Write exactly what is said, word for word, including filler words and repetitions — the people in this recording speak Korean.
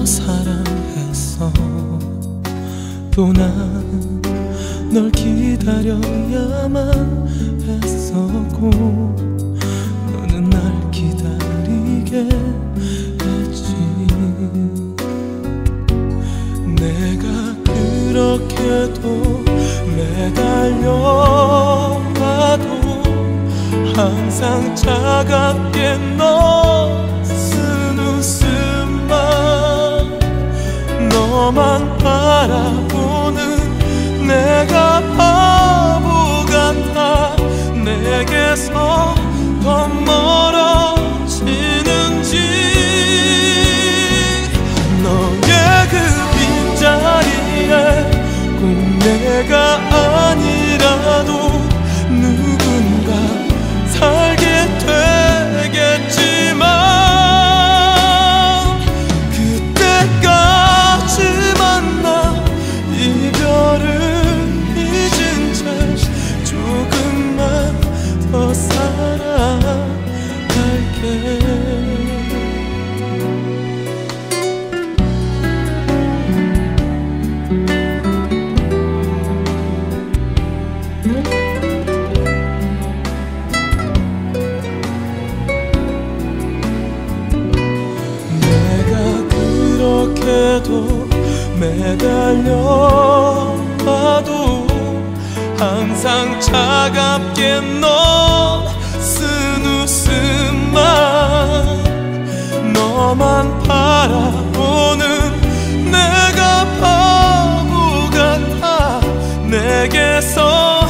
더 사랑했어. 또 난 널 기다려야만 했었고 너는 날 기다리게 했지. 내가 그렇게도 매달려와도 항상 차갑게 너 쓴 웃음만 너만 바라보는 내가 바보 같아. 내게서 더 멀어지는지 너의 그 빈자리에 꼭 내가 아니라도 누군가 살게 되겠지만 그때까지만 나 이별을 잊은 채 조금만 더 살아갈게. 그렇게도 매달려봐도 항상 차갑게 너 쓴 웃음만 너만 바라보는 내가 바보 같아. 내게서